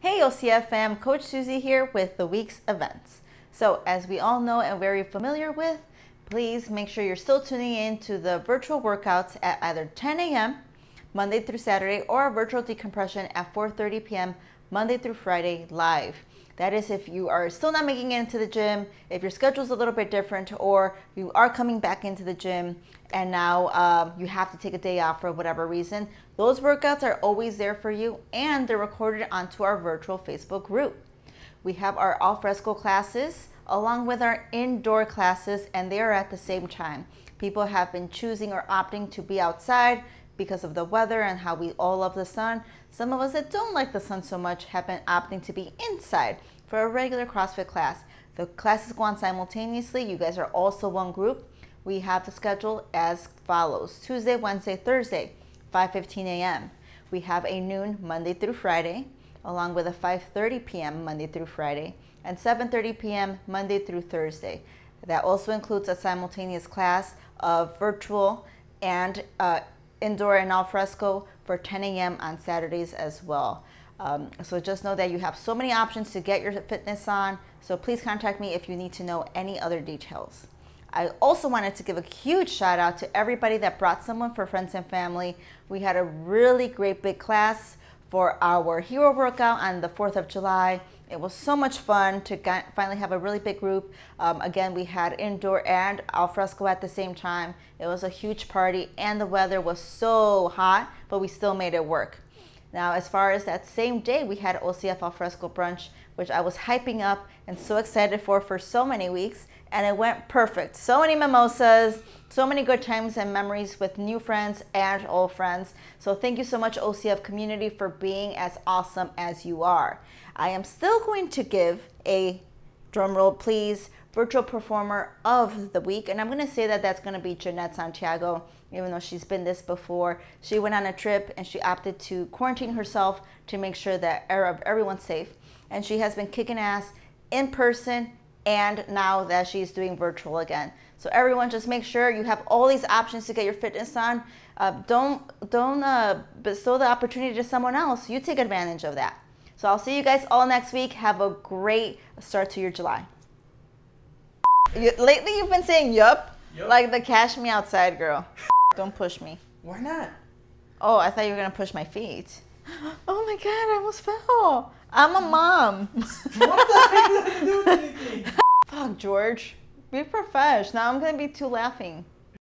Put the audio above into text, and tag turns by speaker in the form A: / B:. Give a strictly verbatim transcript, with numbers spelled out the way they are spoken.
A: Hey O C F fam, Coach Susie here with the week's events. So as we all know and very familiar with, please make sure you're still tuning in to the virtual workouts at either ten A M Monday through Saturday or virtual decompression at four thirty P M Monday through Friday live. That is if you are still not making it into the gym, if your schedule's a little bit different, or you are coming back into the gym and now uh, you have to take a day off for whatever reason. Those workouts are always there for you, and they're recorded onto our virtual Facebook group. We have our alfresco classes along with our indoor classes, and they are at the same time. People have been choosing or opting to be outside because of the weather and how we all love the sun. Some of us that don't like the sun so much have been opting to be inside for a regular CrossFit class. The classes go on simultaneously. You guys are also one group. We have the schedule as follows: Tuesday, Wednesday, Thursday, five fifteen A M We have a noon Monday through Friday, along with a five thirty P M Monday through Friday, and seven thirty P M Monday through Thursday. That also includes a simultaneous class of virtual and uh, indoor and alfresco for ten A M on Saturdays as well. Um, so just know that you have so many options to get your fitness on. So please contact me if you need to know any other details. I also wanted to give a huge shout out to everybody that brought someone for friends and family. We had a really great big class for our hero workout on the fourth of July. It was so much fun to get, finally have a really big group. Um, again, we had indoor and alfresco at the same time. It was a huge party, and the weather was so hot, but we still made it work. Now, as far as that same day, we had O C F Alfresco Brunch, which I was hyping up and so excited for for so many weeks, and it went perfect. So many mimosas, so many good times and memories with new friends and old friends. So thank you so much, O C F community, for being as awesome as you are. I am still going to give a, drum roll please, virtual performer of the week, and I'm going to say that that's going to be Jeanette Santiago. Even though she's been this before, she went on a trip and she opted to quarantine herself to make sure that everyone's safe. And she has been kicking ass in person, and now that she's doing virtual again. So everyone, just make sure you have all these options to get your fitness on. Uh, don't don't uh, bestow the opportunity to someone else. You take advantage of that. So I'll see you guys all next week. Have a great start to your July. You, lately you've been saying yup, yep. Like the cash me outside girl. Don't push me.
B: Why not?
A: Oh, I thought you were gonna push my feet. Oh my God, I almost fell. I'm a mom.
B: What the heck does that do with anything?
A: Fuck, George. Be profesh. Now I'm gonna be too laughing.